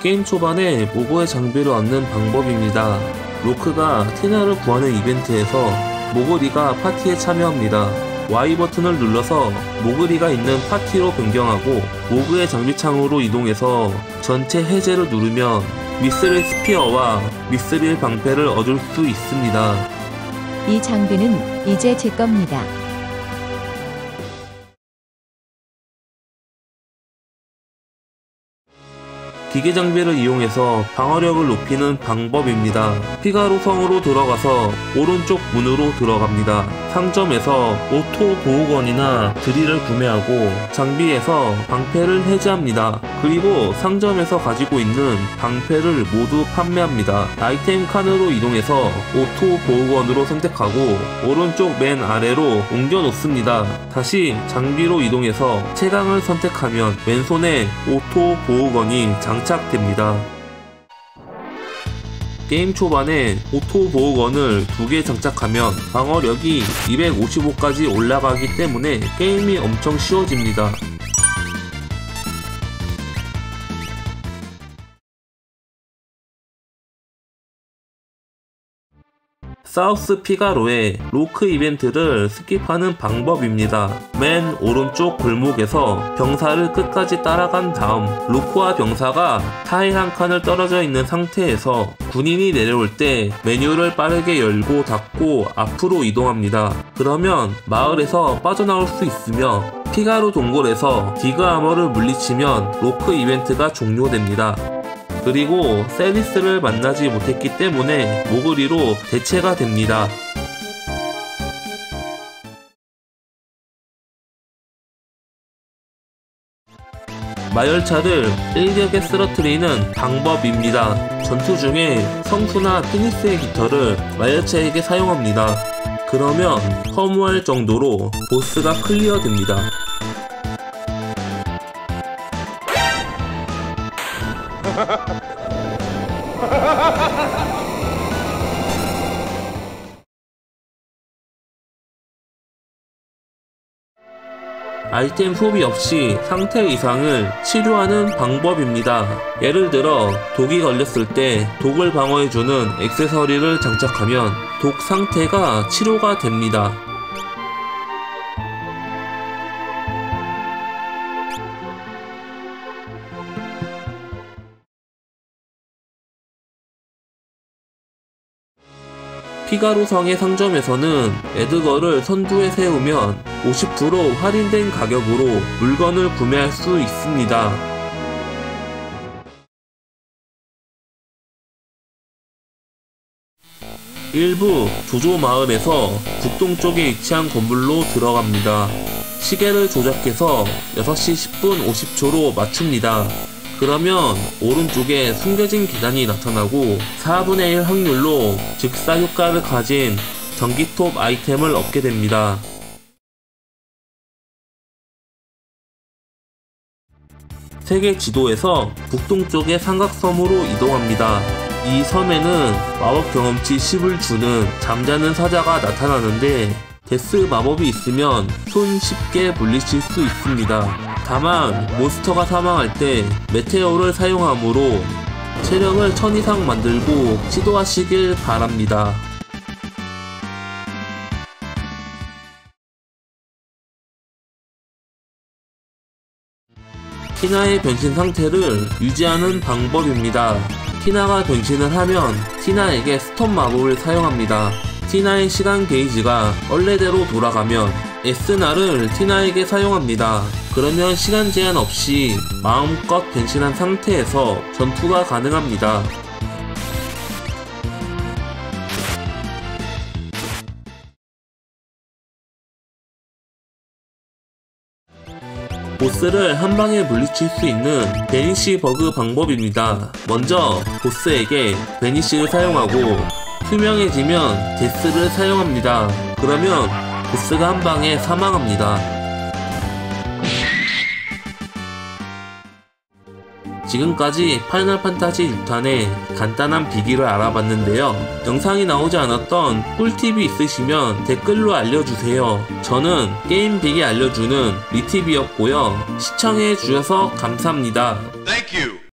게임 초반에 모고의 장비를 얻는 방법입니다. 로크가 티나를 구하는 이벤트에서 모그리가 파티에 참여합니다. Y 버튼을 눌러서 모그리가 있는 파티로 변경하고 모그의 장비창으로 이동해서 전체 해제를 누르면 미스릴 스피어와 미스릴 방패를 얻을 수 있습니다. 이 장비는 이제 제 겁니다. 기계 장비를 이용해서 방어력을 높이는 방법입니다. 피가로 성으로 들어가서 오른쪽 문으로 들어갑니다. 상점에서 오토 보호건이나 드릴을 구매하고 장비에서 방패를 해제합니다. 그리고 상점에서 가지고 있는 방패를 모두 판매합니다. 아이템 칸으로 이동해서 오토 보호건으로 선택하고 오른쪽 맨 아래로 옮겨 놓습니다. 다시 장비로 이동해서 채광을 선택하면 왼손에 오토 보호건이 장착됩니다. 게임 초반에 오토 보호건을 2개 장착하면 방어력이 255까지 올라가기 때문에 게임이 엄청 쉬워집니다. 사우스 피가로의 로크 이벤트를 스킵하는 방법입니다. 맨 오른쪽 골목에서 병사를 끝까지 따라간 다음 로크와 병사가 타일 한 칸을 떨어져 있는 상태에서 군인이 내려올 때 메뉴를 빠르게 열고 닫고 앞으로 이동합니다. 그러면 마을에서 빠져나올 수 있으며 피가로 동굴에서 디그 아머를 물리치면 로크 이벤트가 종료됩니다. 그리고 셀리스를 만나지 못했기 때문에 모그리로 대체가 됩니다. 마열차를 일격에 쓰러뜨리는 방법입니다. 전투 중에 성수나 피니스의 깃털을 마열차에게 사용합니다. 그러면 허무할 정도로 보스가 클리어됩니다. 아이템 소비 없이 상태 이상을 치료하는 방법입니다. 예를 들어 독이 걸렸을 때 독을 방어해주는 액세서리를 장착하면 독 상태가 치료가 됩니다. 피가로 성의 상점에서는 에드거를 선두에 세우면 50% 할인된 가격으로 물건을 구매할 수 있습니다. 일부 조조 마을에서 북동쪽에 위치한 건물로 들어갑니다. 시계를 조작해서 6시 10분 50초로 맞춥니다. 그러면 오른쪽에 숨겨진 계단이 나타나고 4분의 1 확률로 즉사 효과를 가진 전기톱 아이템을 얻게 됩니다. 세계 지도에서 북동쪽의 삼각섬으로 이동합니다. 이 섬에는 마법 경험치 10을 주는 잠자는 사자가 나타나는데 데스 마법이 있으면 손쉽게 물리칠 수 있습니다. 다만 몬스터가 사망할 때 메테오를 사용하므로 체력을 1000 이상 만들고 시도하시길 바랍니다. 티나의 변신 상태를 유지하는 방법입니다. 티나가 변신을 하면 티나에게 스톱 마법을 사용합니다. 티나의 시간 게이지가 원래대로 돌아가면 에스나를 티나에게 사용합니다. 그러면 시간 제한 없이 마음껏 변신한 상태에서 전투가 가능합니다. 보스를 한방에 물리칠 수 있는 베니시 버그 방법입니다. 먼저 보스에게 베니시를 사용하고 투명해지면 데스를 사용합니다. 그러면 보스가 한방에 사망합니다. 지금까지 파이널 판타지 6탄의 간단한 비기를 알아봤는데요. 영상이 나오지 않았던 꿀팁이 있으시면 댓글로 알려주세요. 저는 게임 비기 알려주는 리팁이었고요. 시청해주셔서 감사합니다. Thank you.